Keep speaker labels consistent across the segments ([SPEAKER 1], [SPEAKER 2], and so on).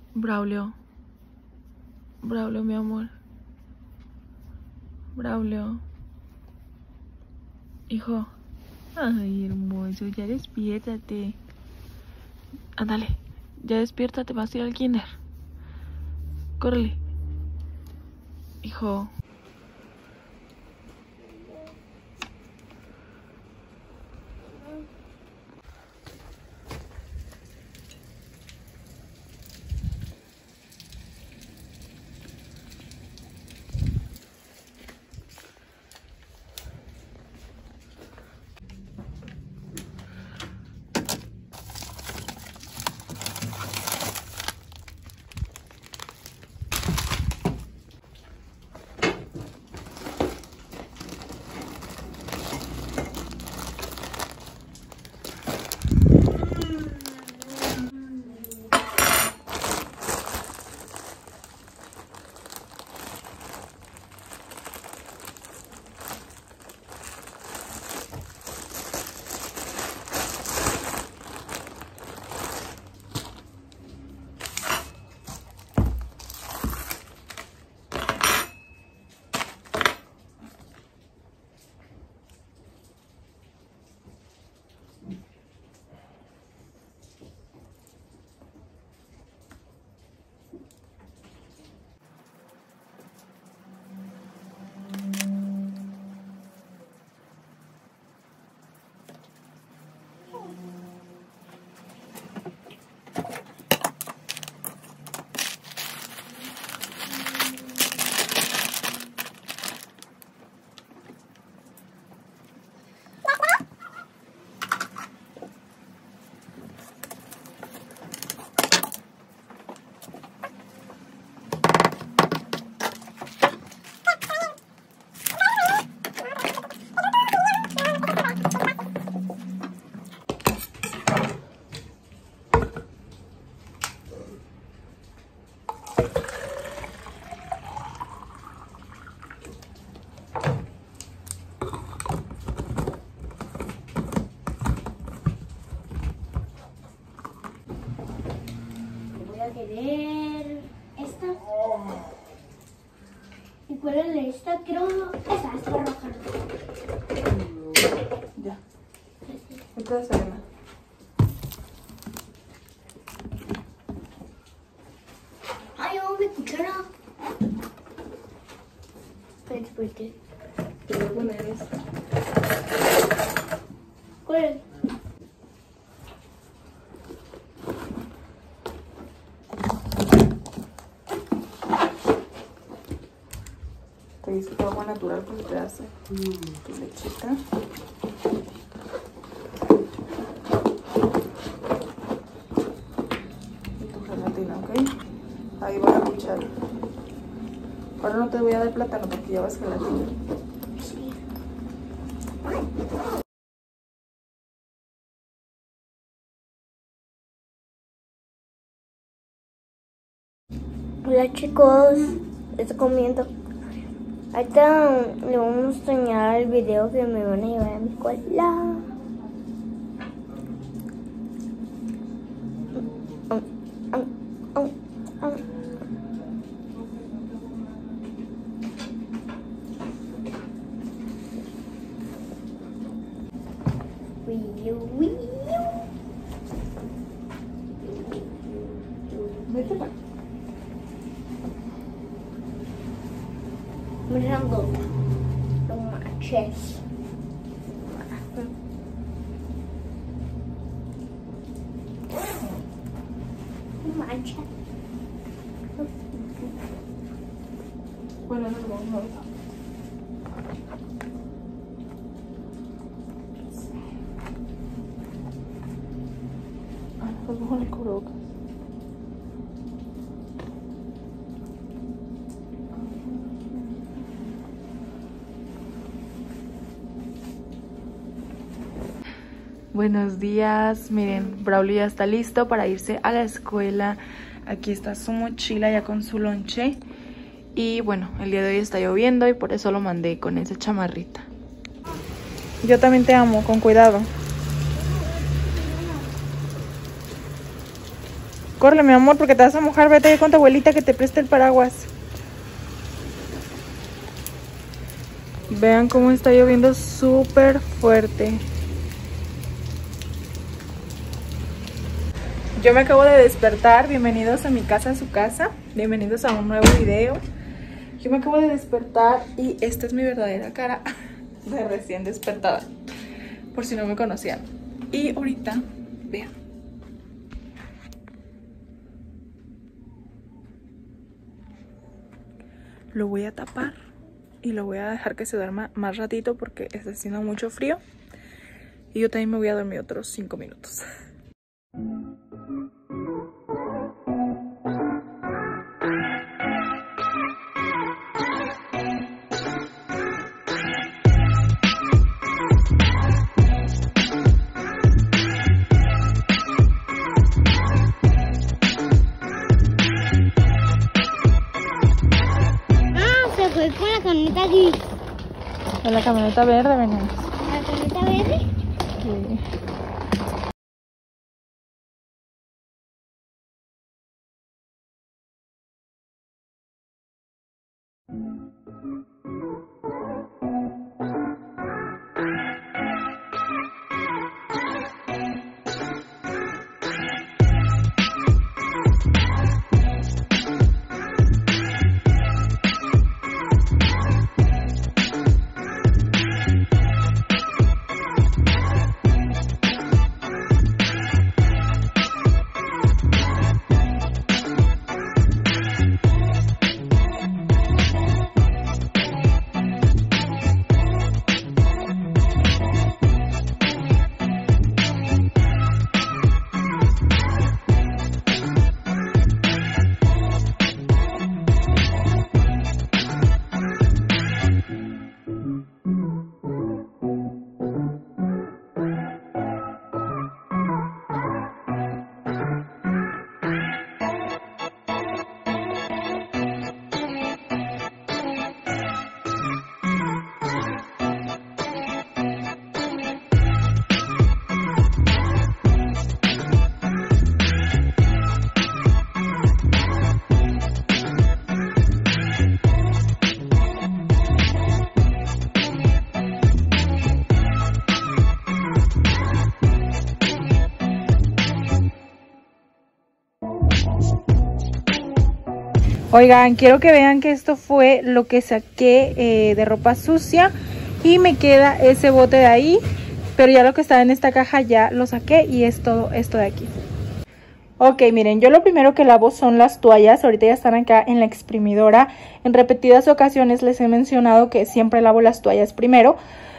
[SPEAKER 1] Braulio. Braulio, mi amor. Braulio. Hijo. Ay, hermoso, ya despiértate. Ándale, ya despiértate, vas a ir al kinder. Córrele. Hijo.
[SPEAKER 2] Querer esta. ¿Y cuál es esta? Quiero esta roja.
[SPEAKER 1] Ya. Esta es arena.
[SPEAKER 2] Ay, yo mi cuchara. Espérate.
[SPEAKER 1] Te voy a poner esta.
[SPEAKER 2] ¿Cuál es?
[SPEAKER 1] Te dice que agua natural porque te hace tu lechita. Y tu gelatina, ¿ok? Ahí va la cuchara. Ahora no te voy a dar plátano porque llevas gelatina.
[SPEAKER 2] Sí. Hola chicos, estoy comiendo. Ahorita le vamos a enseñar el video que me van a llevar a mi escuela.
[SPEAKER 1] Vete para.
[SPEAKER 2] Mirando los maches. Mancha.
[SPEAKER 1] Bueno, nos vamos a ver. Nos vamos a el cubrebocas. Buenos días, miren, Braulio ya está listo para irse a la escuela. Aquí está su mochila ya con su lonche. Y bueno, el día de hoy está lloviendo y por eso lo mandé con esa chamarrita. Yo también te amo, con cuidado. Córrele, mi amor, porque te vas a mojar. Vete con tu abuelita que te preste el paraguas. Vean cómo está lloviendo súper fuerte. Yo me acabo de despertar. Bienvenidos a mi casa, a su casa. Bienvenidos a un nuevo video. Yo me acabo de despertar y esta es mi verdadera cara de recién despertada, por si no me conocían. Y ahorita, vean, lo voy a tapar y lo voy a dejar que se duerma más ratito porque está haciendo mucho frío. Y yo también me voy a dormir otros 5 minutos.
[SPEAKER 2] Fue con la camioneta gris.
[SPEAKER 1] Con la camioneta verde venimos.
[SPEAKER 2] ¿La camioneta verde?
[SPEAKER 1] Sí. Oigan, quiero que vean que esto fue lo que saqué de ropa sucia y me queda ese bote de ahí, pero ya lo que estaba en esta caja ya lo saqué y es todo esto de aquí. Ok, miren, yo lo primero que lavo son las toallas. Ahorita ya están acá en la exprimidora. En repetidas ocasiones les he mencionado que siempre lavo las toallas primero,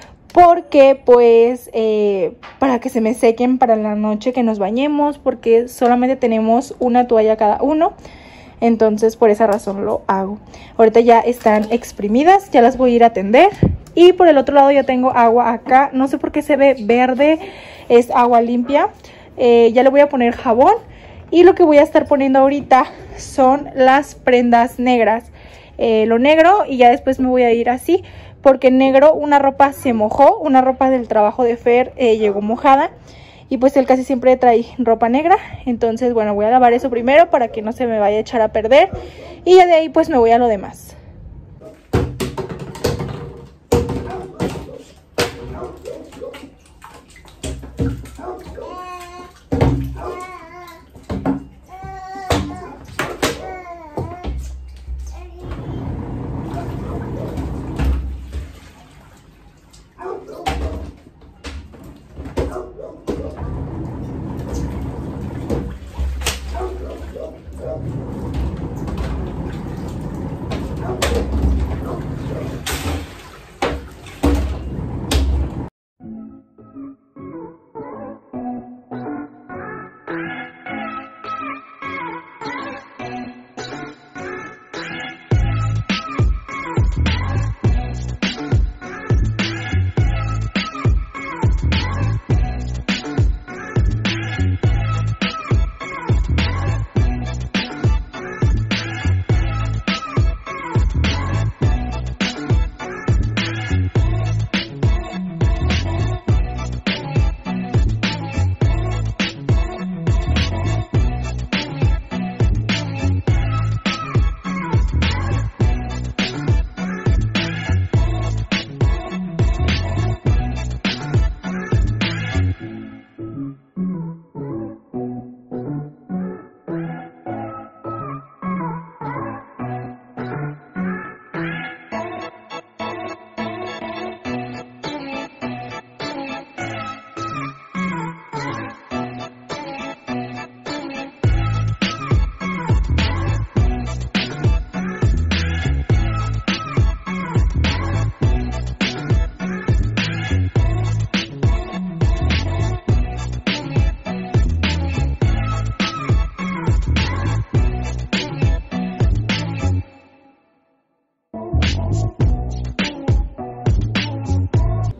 [SPEAKER 1] porque pues para que se me sequen para la noche que nos bañemos, porque solamente tenemos una toalla cada uno. Entonces por esa razón lo hago. Ahorita ya están exprimidas, ya las voy a ir a tender. Y por el otro lado ya tengo agua acá. No sé por qué se ve verde, es agua limpia. Ya le voy a poner jabón. Y lo que voy a estar poniendo ahorita son las prendas negras. Lo negro, y ya después me voy a ir así, porque en negro una ropa se mojó. Una ropa del trabajo de Fer llegó mojada. Y pues él casi siempre trae ropa negra. Entonces bueno, voy a lavar eso primero para que no se me vaya a echar a perder. Y ya de ahí pues me voy a lo demás.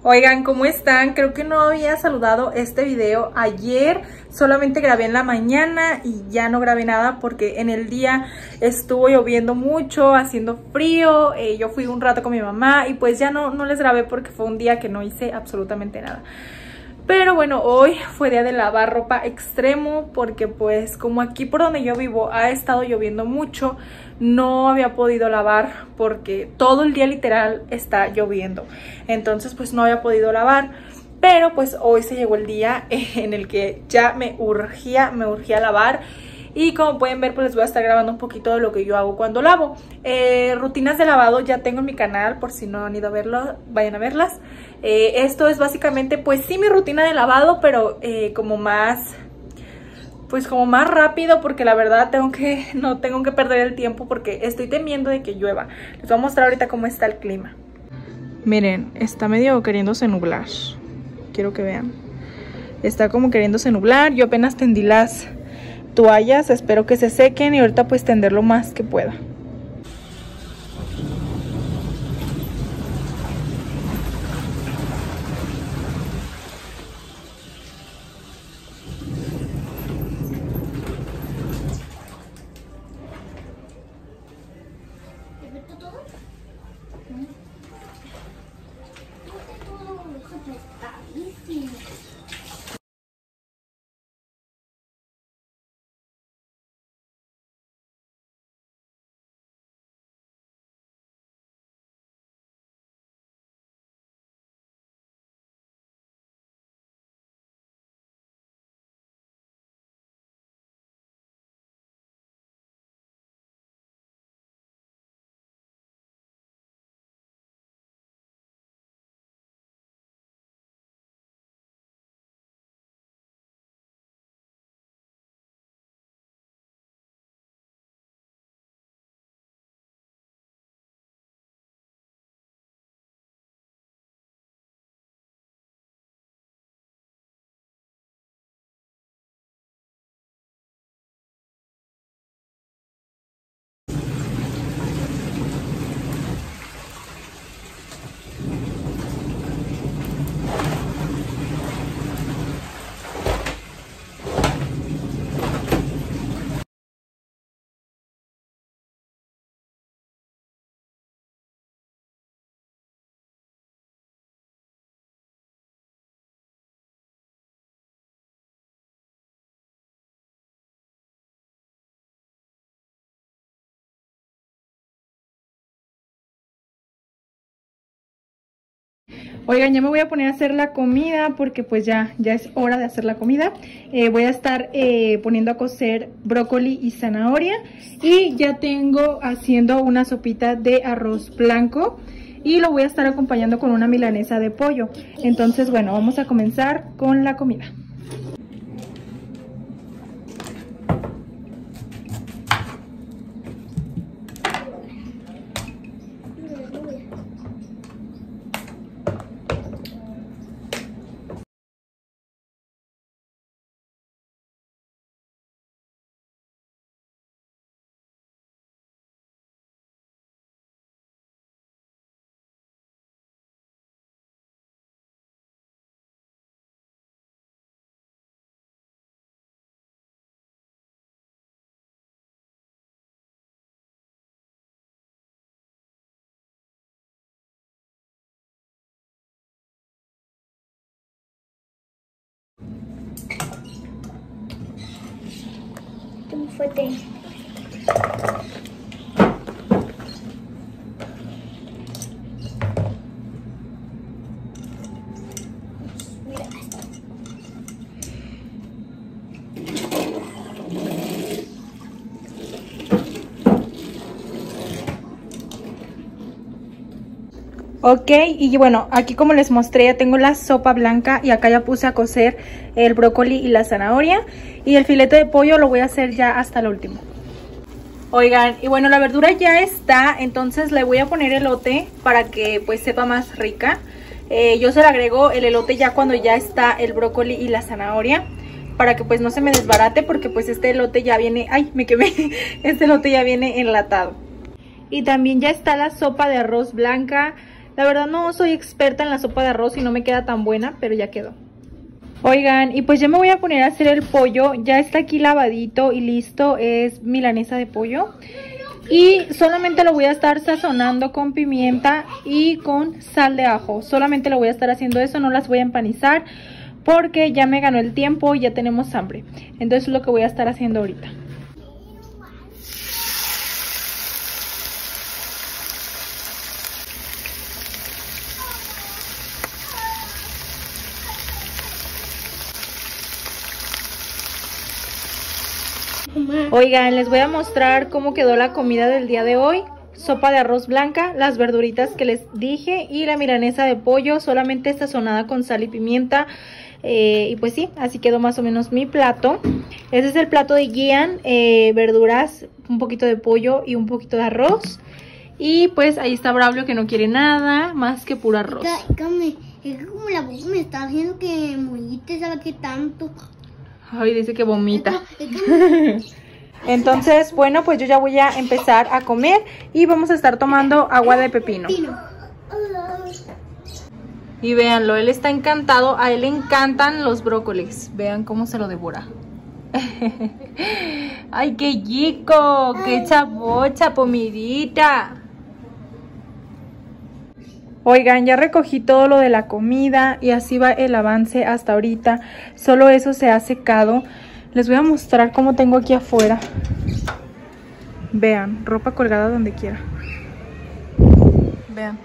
[SPEAKER 3] Oigan, ¿cómo están? Creo que no había saludado este video ayer, solamente grabé en la mañana y ya no grabé nada porque en el día estuvo lloviendo mucho, haciendo frío, yo fui un rato con mi mamá y pues ya no les grabé porque fue un día que no hice absolutamente nada. Pero bueno, hoy fue día de lavar ropa extremo porque pues como aquí por donde yo vivo ha estado lloviendo mucho, no había podido lavar porque todo el día literal está lloviendo. Entonces pues no había podido lavar, pero pues hoy se llegó el día en el que ya me urgía lavar. Y como pueden ver, pues les voy a estar grabando un poquito de lo que yo hago cuando lavo. Rutinas de lavado ya tengo en mi canal, por si no han ido a verlo, vayan a verlas. Esto es básicamente, pues sí, mi rutina de lavado, pero como más rápido, porque la verdad no tengo que perder el tiempo porque estoy temiendo de que llueva. Les voy a mostrar ahorita cómo está el clima. Miren, está medio queriéndose nublar. Quiero que vean. Está como queriéndose nublar. Yo apenas tendí las toallas, espero que se sequen y ahorita pues tender lo más que pueda. Oigan, ya me voy a poner a hacer la comida porque pues ya es hora de hacer la comida. Voy a estar poniendo a cocer brócoli y zanahoria. Y ya tengo haciendo una sopita de arroz blanco. Y lo voy a estar acompañando con una milanesa de pollo. Entonces, bueno, vamos a comenzar con la comida.
[SPEAKER 2] ¿Cómo fue?
[SPEAKER 3] Ok, y bueno, aquí como les mostré ya tengo la sopa blanca y acá ya puse a cocer el brócoli y la zanahoria. Y el filete de pollo lo voy a hacer ya hasta lo último. Oigan, y bueno, la verdura ya está, entonces le voy a poner elote para que pues sepa más rica. Yo se le agrego el elote ya cuando ya está el brócoli y la zanahoria, para que pues no se me desbarate, porque pues este elote ya viene, ay, me quemé, este elote ya viene enlatado. Y también ya está la sopa de arroz blanca. La verdad no soy experta en la sopa de arroz y no me queda tan buena, pero ya quedó. Oigan, y pues ya me voy a poner a hacer el pollo. Ya está aquí lavadito y listo. Es milanesa de pollo. Y solamente lo voy a estar sazonando con pimienta y con sal de ajo. Solamente lo voy a estar haciendo eso, no las voy a empanizar porque ya me ganó el tiempo y ya tenemos hambre. Entonces es lo que voy a estar haciendo ahorita. Oigan, les voy a mostrar cómo quedó la comida del día de hoy. Sopa de arroz blanca, las verduritas que les dije y la milanesa de pollo solamente sazonada con sal y pimienta. Y pues sí, así quedó más o menos mi plato. Ese es el plato de Gian, verduras, un poquito de pollo y un poquito de arroz. Y pues ahí está Braulio que no quiere nada más que puro arroz.
[SPEAKER 2] Es que como la boca me está haciendo que molite, ¿sabe qué tanto?
[SPEAKER 3] Ay, dice que vomita. Entonces, bueno, pues yo ya voy a empezar a comer y vamos a estar tomando agua de pepino. Y véanlo, él está encantado, a él le encantan los brócolis. Vean cómo se lo devora. ¡Ay, qué chico! ¡Qué chapocha, pomidita! Oigan, ya recogí todo lo de la comida y así va el avance hasta ahorita. Solo eso se ha secado. Les voy a mostrar cómo tengo aquí afuera. Vean, ropa colgada donde quiera. Vean.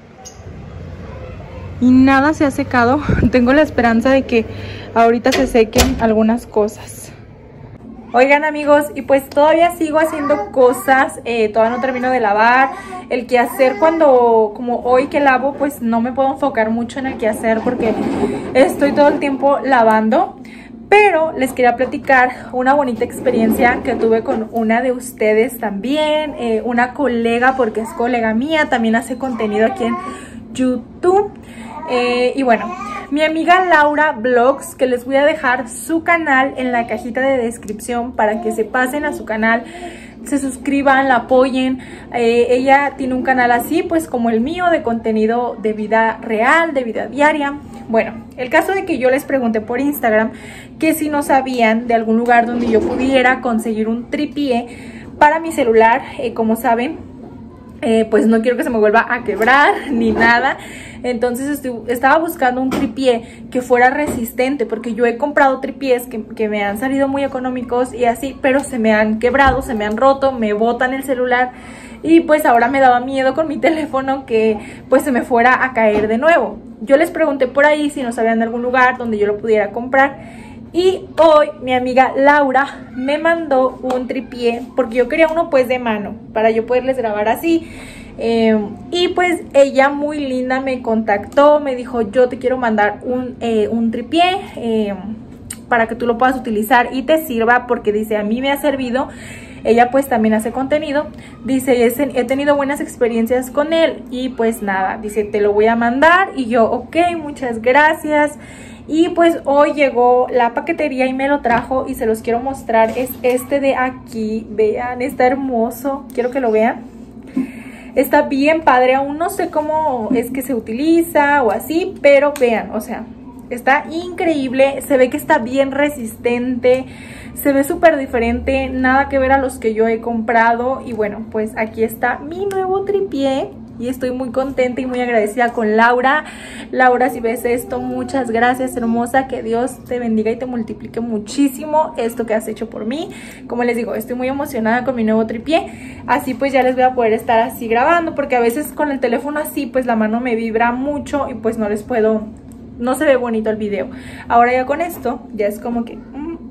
[SPEAKER 3] Y nada se ha secado. Tengo la esperanza de que ahorita se sequen algunas cosas. Oigan amigos, y pues todavía sigo haciendo cosas, todavía no termino de lavar. El quehacer cuando, como hoy que lavo, pues no me puedo enfocar mucho en el quehacer porque estoy todo el tiempo lavando. Pero les quería platicar una bonita experiencia que tuve con una de ustedes también, una colega, porque es colega mía, también hace contenido aquí en YouTube. Y bueno, mi amiga Laura Vlogs, que les voy a dejar su canal en la cajita de descripción para que se pasen a su canal, se suscriban, la apoyen. Ella tiene un canal así pues como el mío, de contenido de vida real, de vida diaria. Bueno, el caso de que yo les pregunté por Instagram que si no sabían de algún lugar donde yo pudiera conseguir un tripié para mi celular. Como saben, pues no quiero que se me vuelva a quebrar ni nada. Entonces estaba buscando un tripié que fuera resistente, porque yo he comprado tripiés que me han salido muy económicos y así, pero se me han quebrado, se me han roto, me botan el celular. Y pues ahora me daba miedo con mi teléfono que pues se me fuera a caer de nuevo. Yo les pregunté por ahí si no sabían de algún lugar donde yo lo pudiera comprar. Y hoy mi amiga Laura me mandó un tripié, porque yo quería uno pues de mano, para yo poderles grabar así. Y pues ella muy linda me contactó, me dijo: yo te quiero mandar un tripié para que tú lo puedas utilizar y te sirva, porque dice, a mí me ha servido. Ella pues también hace contenido, dice, he tenido buenas experiencias con él. Y pues nada, dice, te lo voy a mandar. Y yo, ok, muchas gracias. Y pues hoy llegó la paquetería y me lo trajo y se los quiero mostrar. Es este de aquí, vean, está hermoso, quiero que lo vean. Está bien padre, aún no sé cómo es que se utiliza o así, pero vean, o sea, está increíble. Se ve que está bien resistente, se ve súper diferente, nada que ver a los que yo he comprado. Y bueno, pues aquí está mi nuevo tripié y estoy muy contenta y muy agradecida con Laura. Laura, si ves esto, muchas gracias, hermosa, que Dios te bendiga y te multiplique muchísimo esto que has hecho por mí. Como les digo, estoy muy emocionada con mi nuevo tripié, así pues ya les voy a poder estar así grabando, porque a veces con el teléfono así pues la mano me vibra mucho y pues no les puedo, no se ve bonito el video. Ahora ya con esto ya es como que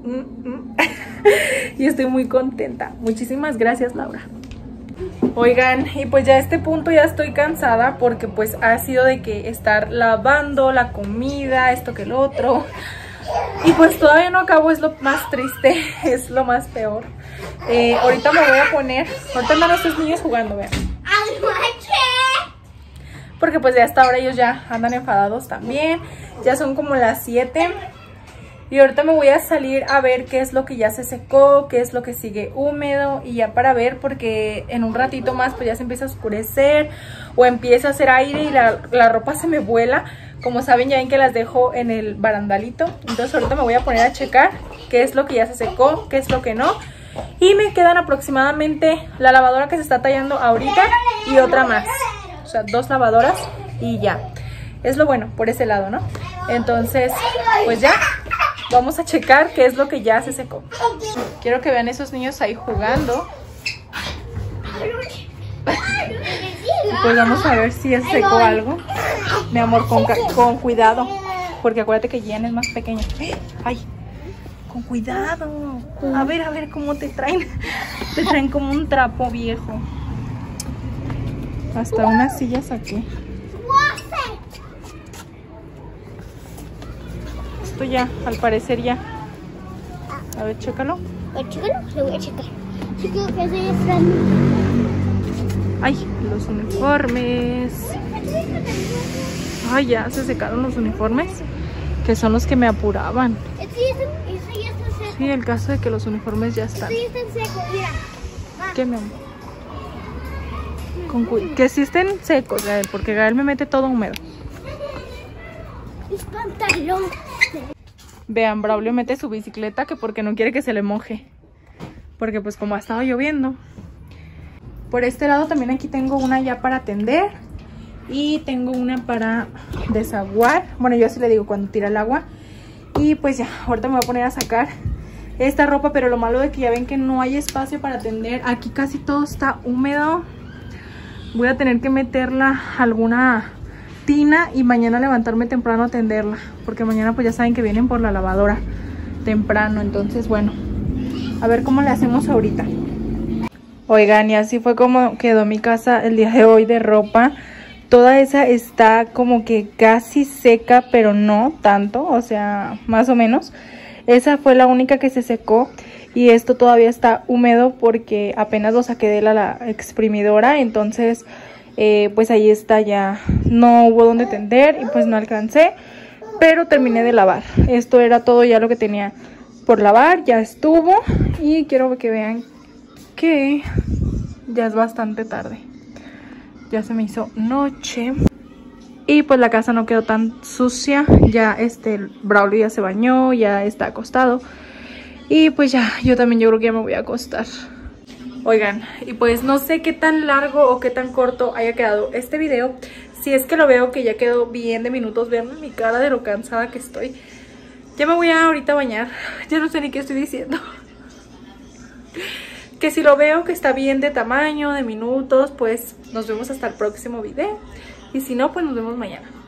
[SPEAKER 3] y estoy muy contenta. Muchísimas gracias, Laura. Oigan, y pues ya a este punto ya estoy cansada, porque pues ha sido de que estar lavando la comida, esto que el otro, y pues todavía no acabo. Es lo más triste, es lo más peor. Ahorita me voy a poner, ahorita andan estos niños jugando, vean, porque pues ya hasta ahora ellos ya andan enfadados también. Ya son como las 7. Y ahorita me voy a salir a ver qué es lo que ya se secó, qué es lo que sigue húmedo. Y ya para ver, porque en un ratito más pues ya se empieza a oscurecer o empieza a hacer aire y la ropa se me vuela. Como saben, ya ven que las dejo en el barandalito. Entonces ahorita me voy a poner a checar qué es lo que ya se secó, qué es lo que no. Y me quedan aproximadamente la lavadora que se está tallando ahorita y otra más. O sea, 2 lavadoras y ya. Es lo bueno por ese lado, ¿no? Entonces, pues ya, vamos a checar qué es lo que ya se secó. Quiero que vean esos niños ahí jugando. Y pues vamos a ver si ya se secó algo. Mi amor, con cuidado. Porque acuérdate que Gian es más pequeño. ¡Ay! Con cuidado. A ver cómo te traen. Te traen como un trapo viejo. Hasta unas sillas aquí. Esto ya, al parecer ya. A ver, chécalo.
[SPEAKER 2] Chécalo, lo voy a checar. Chico, que se
[SPEAKER 3] Ay, los uniformes. Ay, ya se secaron los uniformes, que son los que me apuraban. Sí, el caso de que los uniformes ya están. ¿Qué, mi amor? Que sí estén secos, Gael, porque Gael me mete todo húmedo.
[SPEAKER 2] Mis pantalones.
[SPEAKER 3] Vean, Braulio mete su bicicleta que porque no quiere que se le moje. Porque pues como ha estado lloviendo. Por este lado también aquí tengo una ya para tender. Y tengo una para desaguar. Bueno, yo así le digo cuando tira el agua. Y pues ya, ahorita me voy a poner a sacar esta ropa. Pero lo malo de que ya ven que no hay espacio para tender. Aquí casi todo está húmedo. Voy a tener que meterla a alguna tina y mañana levantarme temprano a tenderla. Porque mañana pues ya saben que vienen por la lavadora temprano. Entonces bueno, a ver cómo le hacemos ahorita. Oigan, y así fue como quedó mi casa el día de hoy de ropa. Toda esa está como que casi seca, pero no tanto, o sea, más o menos. Esa fue la única que se secó y esto todavía está húmedo porque apenas lo saqué de la exprimidora. Entonces, pues ahí está ya. No hubo donde tender y pues no alcancé, pero terminé de lavar. Esto era todo ya lo que tenía por lavar, ya estuvo. Y quiero que vean que ya es bastante tarde. Ya se me hizo noche. Y pues la casa no quedó tan sucia. Ya Braulio ya se bañó, ya está acostado. Y pues ya, yo creo que ya me voy a acostar. Oigan, y pues no sé qué tan largo o qué tan corto haya quedado este video. Si es que lo veo que ya quedó bien de minutos. Vean mi cara de lo cansada que estoy. Ya me voy a ahorita bañar. Ya no sé ni qué estoy diciendo. Que si lo veo que está bien de tamaño, de minutos, pues nos vemos hasta el próximo video. Y si no, pues nos vemos mañana.